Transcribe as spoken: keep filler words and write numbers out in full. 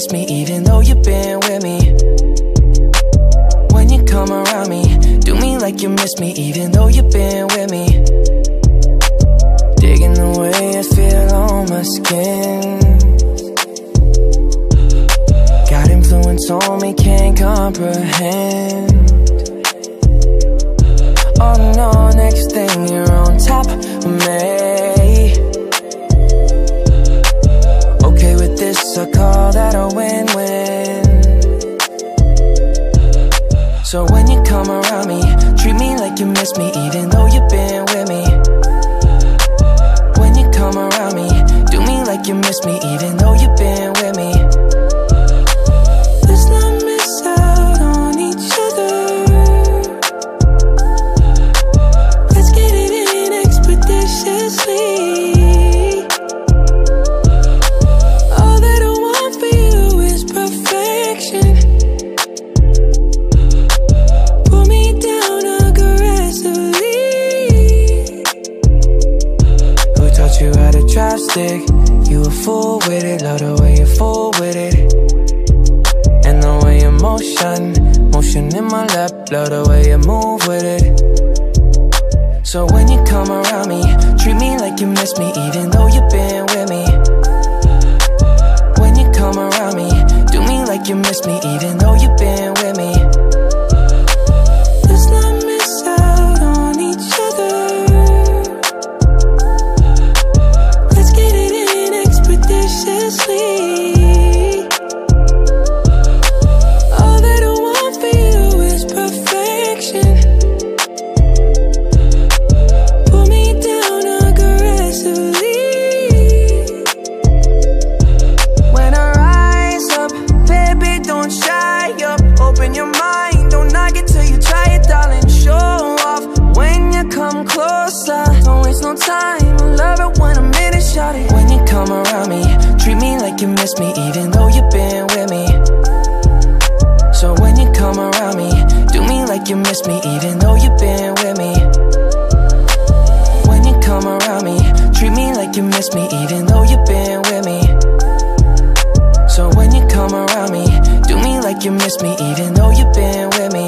miss me even though you've been with me. When you come around me, do me like you miss me even though you've been with me. Digging the way I feel on my skin. Got influence on me, can't comprehend. Oh no, next thing you're on top of me. Okay with this, I call that a win-win. So when you come around me, treat me like you miss me even though you've been with me. When you come around me, do me like you miss me even though you've been with me. Let's not miss out on each other. Let's get it in expeditiously. All that I want for you is perfection. Pull me down aggressively. Who taught you how to drive stick? You a fool with it, love the way you fool with it. And the way you motion, motion in my lap, love the way you move with it. So when you come around me, treat me like you miss me even though you've been with me. When you come around me, do me like you miss me even though you've been with me. Let's not miss out on each other. Let's get it in expeditiously. All that I want for you is perfection. Pull me down aggressively. When I rise up, baby, don't shy up. Open your mind, don't knock it till you try it, darling. Show off when you come closer. Don't waste no time, I love it when I'm in it, shot it. When you come around me, treat me like you miss me even though you've been with me. So when you come around me, do me like you miss me even though you've been with me. When you come around me, treat me like you miss me even though you've been with me. So when you come around me, do me like you miss me even though you've been with me.